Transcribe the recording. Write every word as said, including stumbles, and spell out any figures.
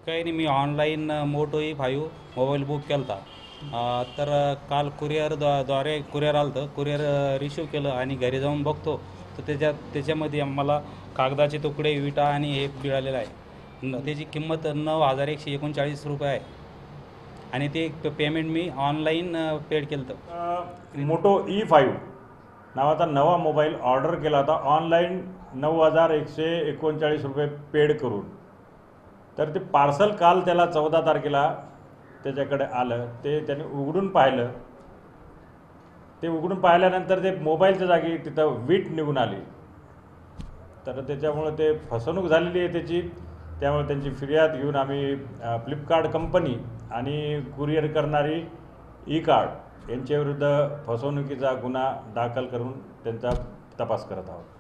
काही नाही, मी online Moto E five mobile book केला होता. तर काल कुरिअर द्वा द्वारे कुरिअर आलं होतं. कुरिअर रिसिव्ह केलं आणि घरी जाऊन बघतो तर त्याच्यात त्याच्यामध्ये मला कागदाचे तुकडे, विटा आणि हे मिळालेलं आहे. न त्याची किंमत नऊ हजार एकशे एकोणचाळीस रुपये आहे आणि ते पेमेंट मी ऑनलाईन पेड केलं होतं. मोटो ई फाईव्ह नावाचा नवा मोबाईल ऑर्डर केला होता ऑनलाईन नऊ हजार एकशे एकोणचाळीस रुपये पेड करून. तर ते पार्सल काल त्याला चौदा तारखेला त्याच्याकडे आलं. ते त्याने उघडून पाहिलं. ते उघडून पाहिल्यानंतर ते मोबाईलच्या जागी तिथं वीट निघून आली. तर त्याच्यामुळे ते फसवणूक झालेली आहे त्याची. त्यामुळे त्यांची फिर्याद घेऊन आम्ही फ्लिपकार्ट कंपनी आणि कुरिअर करणारी ई कार्ड यांच्याविरुद्ध फसवणुकीचा गुन्हा दाखल करून त्यांचा तपास करत आहोत.